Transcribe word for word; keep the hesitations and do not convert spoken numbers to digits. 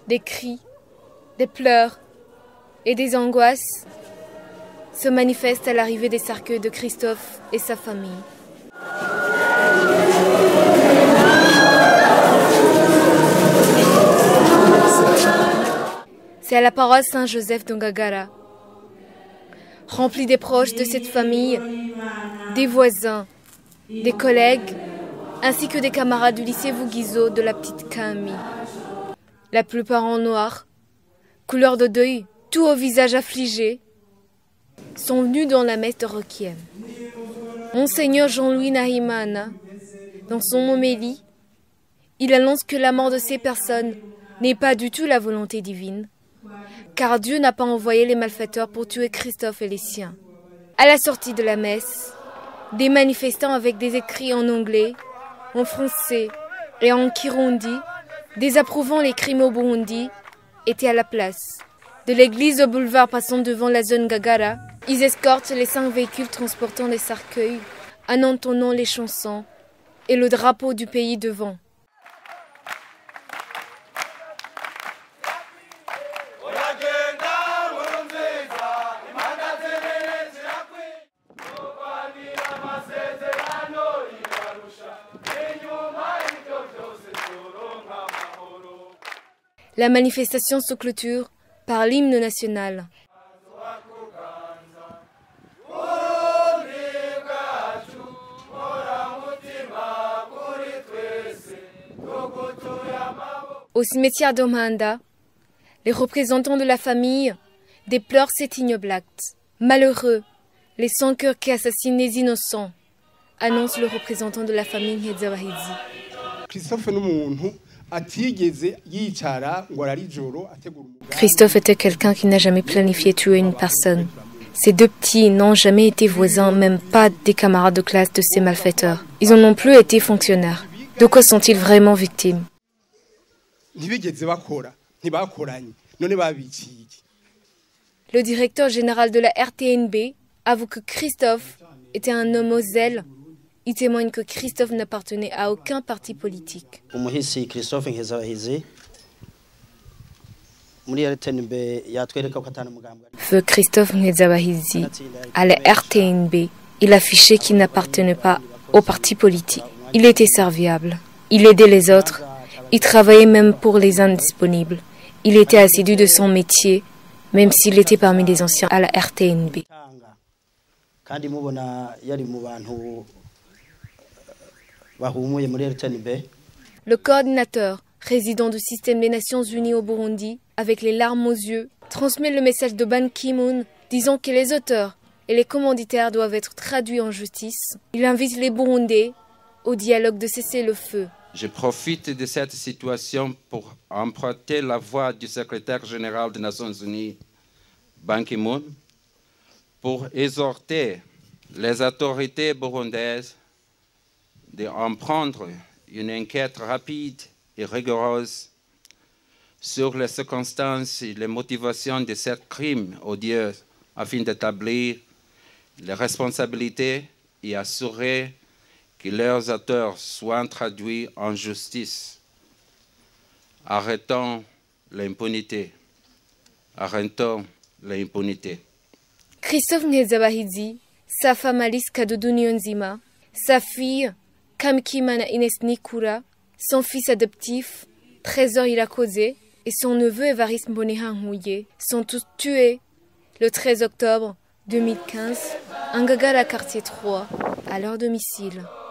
des cris, des pleurs et des angoisses se manifestent à l'arrivée des cercueils de Christophe et sa famille. C'est à la paroisse Saint-Joseph de Ngagara, remplie des proches de cette famille, des voisins, des collègues, ainsi que des camarades du lycée Vugizo de la petite Camille. La plupart en noir, couleur de deuil, tout au visage affligé, sont venus dans la messe de Requiem. Monseigneur Jean-Louis Nahimana, dans son homélie, il annonce que la mort de ces personnes n'est pas du tout la volonté divine, car Dieu n'a pas envoyé les malfaiteurs pour tuer Christophe et les siens. À la sortie de la messe, des manifestants avec des écrits en anglais, en français et en kirundi, désapprouvant les crimes au Burundi, étaient à la place. De l'église au boulevard passant devant la zone Ngagara, ils escortent les cinq véhicules transportant les cercueils en entonnant les chansons et le drapeau du pays devant. La manifestation se clôture par l'hymne national. Au cimetière d'Omanda, les représentants de la famille déplorent cet ignoble acte. Malheureux, les sans-cœurs qui assassinent les innocents, annonce le représentant de la famille Nkezabahizi. Christophe était quelqu'un qui n'a jamais planifié tuer une personne. Ces deux petits n'ont jamais été voisins, même pas des camarades de classe de ces malfaiteurs. Ils n'ont non plus été fonctionnaires. De quoi sont-ils vraiment victimes? Le directeur général de la R T N B avoue que Christophe était un homme au zèle. Il témoigne que Christophe n'appartenait à aucun parti politique. Feu Christophe Nkezabahizi, à la R T N B, il affichait qu'il n'appartenait pas au parti politique. Il était serviable, il aidait les autres, il travaillait même pour les indisponibles. Il était assidu de son métier, même s'il était parmi les anciens à la R T N B. Le coordinateur, résident du système des Nations Unies au Burundi, avec les larmes aux yeux, transmet le message de Ban Ki-moon disant que les auteurs et les commanditaires doivent être traduits en justice. Il invite les Burundais au dialogue de cesser le feu. Je profite de cette situation pour emprunter la voix du secrétaire général des Nations Unies, Ban Ki-moon, pour exhorter les autorités burundaises d'emprendre une enquête rapide et rigoureuse sur les circonstances et les motivations de ce crime odieux afin d'établir les responsabilités et assurer que leurs auteurs soient traduits en justice. Arrêtons l'impunité. Arrêtons l'impunité. Christophe Nkezabahizi, sa femme Alice Kadoudou Niyonzima, sa fille Kamikimana Ines Nikura, son fils adoptif Trésor Irakoze et son neveu Évariste Mboneha Nhouye sont tous tués le treize octobre deux mille quinze à Ngagara quartier trois à leur domicile.